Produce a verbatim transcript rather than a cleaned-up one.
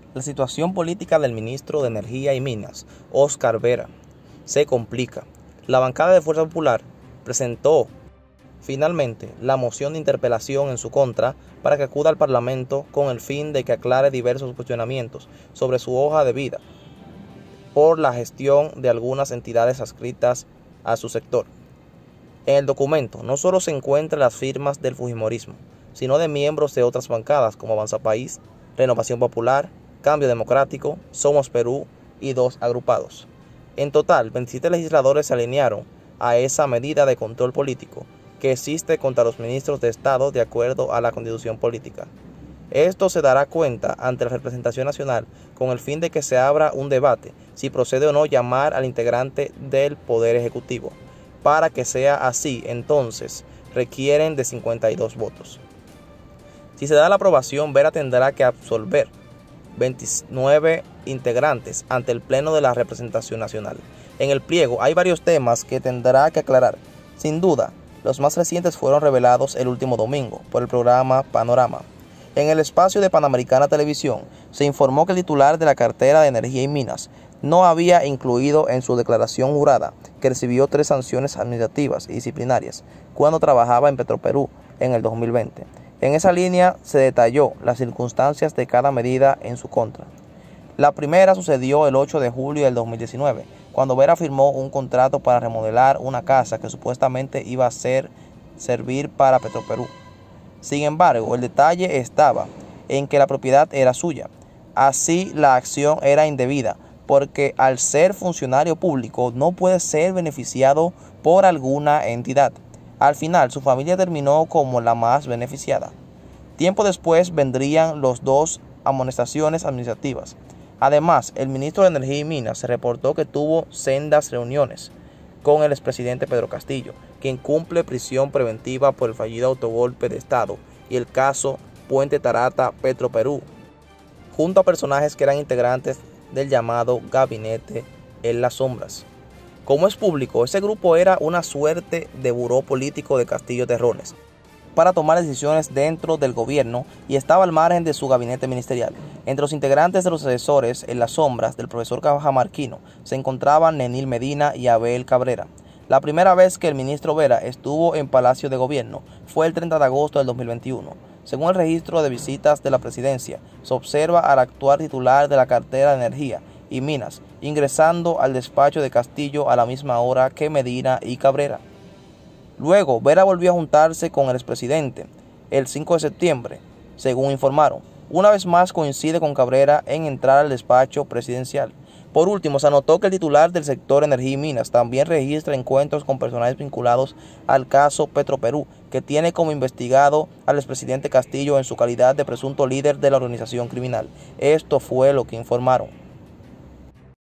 La situación política del ministro de Energía y Minas, Óscar Vera, se complica. La bancada de Fuerza Popular presentó finalmente la moción de interpelación en su contra para que acuda al Parlamento con el fin de que aclare diversos cuestionamientos sobre su hoja de vida por la gestión de algunas entidades adscritas a su sector. En el documento no solo se encuentran las firmas del fujimorismo, sino de miembros de otras bancadas como Avanza País, Renovación Popular, Cambio Democrático, Somos Perú y dos agrupados. En total, veintisiete legisladores se alinearon a esa medida de control político que existe contra los ministros de Estado de acuerdo a la Constitución Política. Esto se dará cuenta ante la representación nacional con el fin de que se abra un debate si procede o no llamar al integrante del Poder Ejecutivo. Para que sea así, entonces, requieren de cincuenta y dos votos. Si se da la aprobación, Vera tendrá que absolver veintinueve integrantes ante el Pleno de la Representación Nacional. En el pliego hay varios temas que tendrá que aclarar. Sin duda, los más recientes fueron revelados el último domingo por el programa Panorama. En el espacio de Panamericana Televisión se informó que el titular de la cartera de Energía y Minas no había incluido en su declaración jurada que recibió tres sanciones administrativas y disciplinarias cuando trabajaba en Petroperú en el dos mil veinte. En esa línea se detalló las circunstancias de cada medida en su contra. La primera sucedió el ocho de julio del dos mil diecinueve, cuando Vera firmó un contrato para remodelar una casa que supuestamente iba a ser, servir para Petroperú. Sin embargo, el detalle estaba en que la propiedad era suya. Así, la acción era indebida, porque al ser funcionario público no puede ser beneficiado por alguna entidad. Al final, su familia terminó como la más beneficiada. Tiempo después vendrían los dos amonestaciones administrativas. Además, el ministro de Energía y Minas se reportó que tuvo sendas reuniones con el expresidente Pedro Castillo, quien cumple prisión preventiva por el fallido autogolpe de Estado y el caso Puente Tarata Petroperú, junto a personajes que eran integrantes del llamado Gabinete en las Sombras. Como es público, ese grupo era una suerte de buró político de Castillo Terrones para tomar decisiones dentro del gobierno y estaba al margen de su gabinete ministerial. Entre los integrantes de los asesores en las sombras del profesor Cajamarquino se encontraban Nenil Medina y Abel Cabrera. La primera vez que el ministro Vera estuvo en Palacio de Gobierno fue el treinta de agosto del dos mil veintiuno. Según el registro de visitas de la presidencia, se observa al actual titular de la cartera de Energía y Minas ingresando al despacho de Castillo a la misma hora que Medina y Cabrera. Luego, Vera volvió a juntarse con el expresidente el cinco de septiembre, según informaron. Una vez más coincide con Cabrera en entrar al despacho presidencial. Por último, se anotó que el titular del sector Energía y Minas también registra encuentros con personajes vinculados al caso Petroperú, que tiene como investigado al expresidente Castillo en su calidad de presunto líder de la organización criminal. Esto fue lo que informaron.